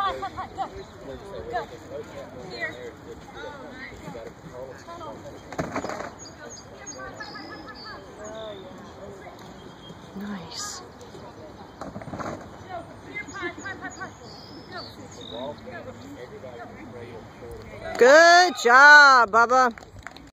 Pie, pie, pie, go. Go. Here. Tunnel. Nice. Good job, Bubba.